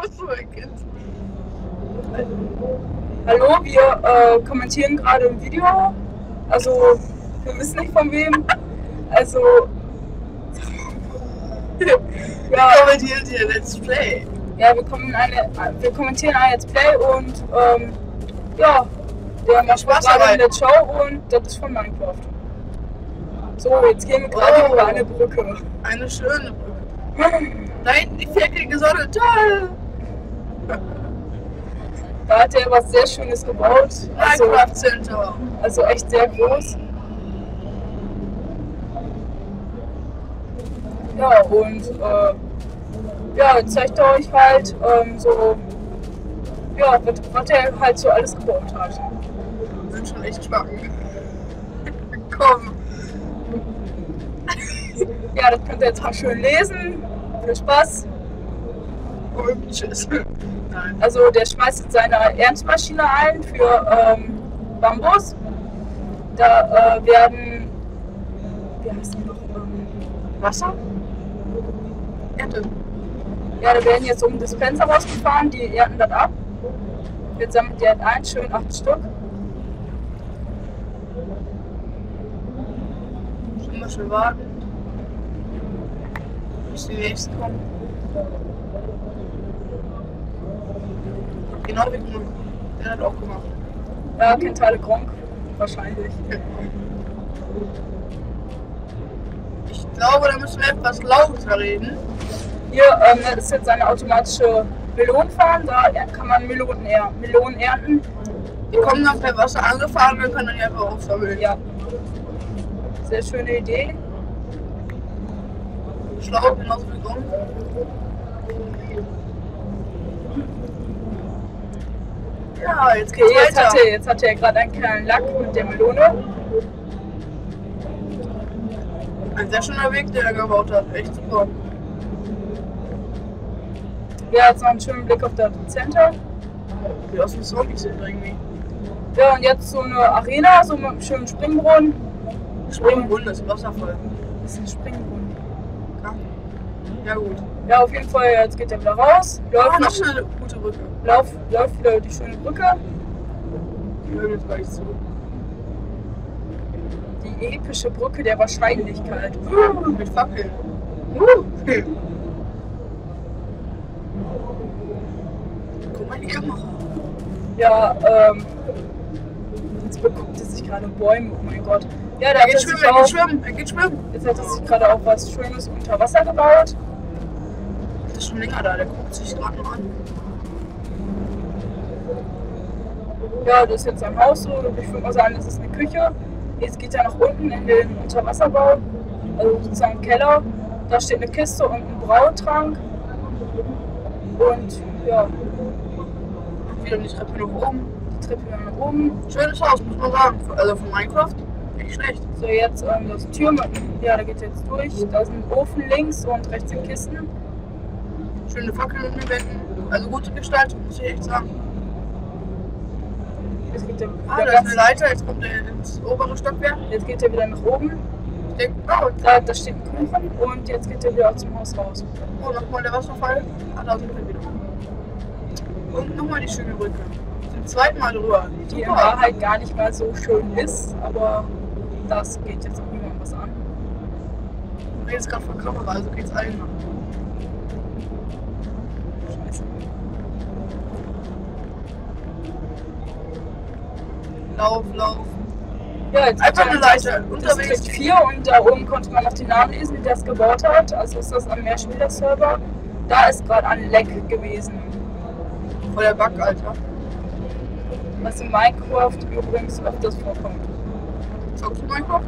so ein Kind. Hallo, wir kommentieren gerade ein Video. Also, wir wissen nicht von wem. Also, Ja, kommentiert hier Let's Play. ja, wir kommentieren ein Let's Play und ja, der macht Spaß gerade dabei. eine Let's Show und das ist von Minecraft. So, jetzt gehen wir gerade über eine Brücke. Eine schöne Brücke. Da hinten die viereckige Sonne, toll! Da hat er was sehr Schönes gebaut. Minecraft Center. Also echt sehr groß. Ja, und ja, jetzt zeigt er euch halt so, ja, was er halt so alles gebaut hat. Sind schon echt spannend. Komm. Ja, das könnt ihr jetzt mal schön lesen. Viel Spaß. Und tschüss. Nein. Also der schmeißt jetzt seine Ernstmaschine ein für Bambus. Da werden, wie heißt die noch? Wasser? Ernte. Ja, da werden jetzt um Dispenser rausgefahren, die ernten das ab. Jetzt sammelt der ein, schön 8 Stück. Immer schön warten. Bis die nächsten kommen. Genau wie Gronk. Der hat auch gemacht. Ja, kennt alle Gronk. Wahrscheinlich. Ich glaube, da müssen wir etwas lauter reden. Hier, das ist jetzt eine automatische Melonenfarm. Da kann man Melonen ernten. Die kommen dann per Wasser angefahren, wir können dann die einfach aufsammeln. Ja. Sehr schöne Idee. Schlau, genauso wie Gronk. Ja, jetzt geht's weiter. Jetzt hat er gerade einen kleinen Lack mit der Melone. Ein sehr schöner Weg, den er gebaut hat. Echt super. Ja, jetzt noch einen schönen Blick auf das Center. Wie aus dem Zombies sind irgendwie. Ja, und jetzt so eine Arena, so mit einem schönen Springbrunnen. Springbrunnen ist ein Wasserfall. Das ist ein Springbrunnen. Ja gut. Ja, auf jeden Fall, jetzt geht er wieder raus. Aber noch eine gute Brücke. Läuft wieder die schöne Brücke. Wir hören jetzt gleich zu. Die epische Brücke der Wahrscheinlichkeit. Mit Fackeln. Guck mal in die Kamera. Ja, jetzt beguckt er sich gerade Bäume, oh mein Gott. Ja, da Er geht schwimmen, er geht schwimmen. Jetzt hat er sich gerade auch was Schönes unter Wasser gebaut. Das ist schon länger da, der guckt sich gerade noch an. Ja, das ist jetzt ein Haus so. Ich würde mal sagen, das ist eine Küche. Jetzt geht er nach unten in den Unterwasserbau, also sozusagen Keller. Da steht eine Kiste und ein Brautrank. Und ja, Wieder die Treppe nach oben. die Treppe wieder nach oben. Schönes Haus, muss man sagen. Also von Minecraft. Nicht schlecht. So, jetzt das Tür, ja, da geht jetzt durch. Da ist ein Ofen links und rechts sind Kisten. Schöne Fackeln in den Wänden. Also gute Gestaltung, muss ich echt sagen. Jetzt geht er Ah, wieder da ist eine Leiter, jetzt kommt er ins obere Stockwerk. Jetzt geht er wieder nach oben. Ich denke, oh, Da steht ein Kuchen und jetzt geht er wieder zum Haus raus. oh, nochmal der Wasserfall. Ah, da sind wir wieder. Und nochmal die schöne Brücke. Zum zweiten Mal drüber. Die in Super. Wahrheit gar nicht mal so schön ist, aber das geht jetzt auch niemandem was an. Ich rede jetzt gerade von Kamera, also geht's allen noch. Scheiße. Lauf, lauf. Ja, jetzt Einfach hat eine er Leiter, unterwegs. Distrikt 4 und da oben konnte man noch den Namen lesen, wie der es gebaut hat. Also ist das am Mehrspieler-Server. Da ist gerade ein Leck gewesen. Voll der Bug, Alter. Was in Minecraft übrigens öfters vorkommt. Zockst du Minecraft?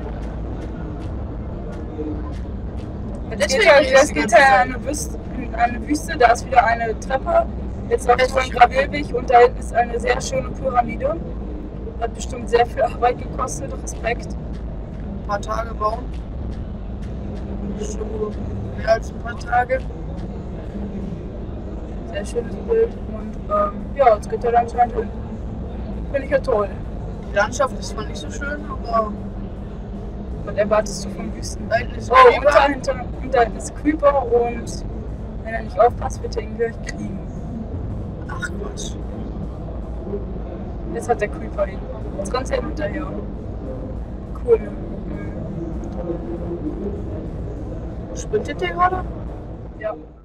Jetzt geht er in eine Wüste, da ist wieder eine Treppe. Jetzt läuft es ein Gravelweg und da hinten ist eine sehr schöne Pyramide. Hat bestimmt sehr viel Arbeit gekostet, Respekt. Ein paar Tage bauen. So mehr als ein paar Tage. Sehr schönes Bild und ja, jetzt geht er dann anscheinend hin. Finde ich ja toll. Die Landschaft ist zwar nicht so schön, aber Was erwartest du vom Wüsten? da hinten ist Oh, und Creeper. da hinten ist Creeper und wenn er nicht aufpasst, wird er ihn gleich kriegen. Ach Quatsch. Jetzt hat der Creeper ihn. Jetzt ganz hinterher. Cool, ne? Sprintet der gerade? Ja.